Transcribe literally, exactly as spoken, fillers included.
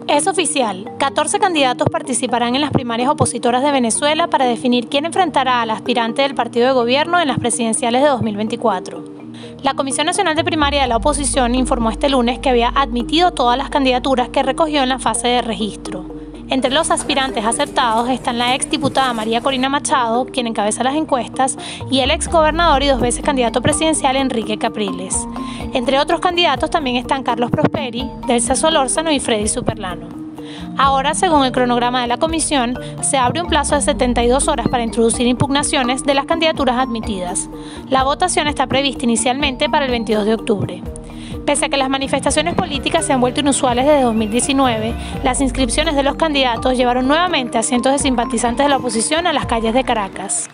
Es oficial, catorce candidatos participarán en las primarias opositoras de Venezuela para definir quién enfrentará al aspirante del partido de gobierno en las presidenciales de dos mil veinticuatro. La Comisión Nacional de Primaria de la Oposición informó este lunes que había admitido todas las candidaturas que recogió en la fase de registro. Entre los aspirantes aceptados están la exdiputada María Corina Machado, quien encabeza las encuestas, y el exgobernador y dos veces candidato presidencial Enrique Capriles. Entre otros candidatos también están Carlos Prosperi, Delsa Solórzano y Freddy Superlano. Ahora, según el cronograma de la comisión, se abre un plazo de setenta y dos horas para introducir impugnaciones de las candidaturas admitidas. La votación está prevista inicialmente para el veintidós de octubre. Pese a que las manifestaciones políticas se han vuelto inusuales desde dos mil diecinueve, las inscripciones de los candidatos llevaron nuevamente a cientos de simpatizantes de la oposición a las calles de Caracas.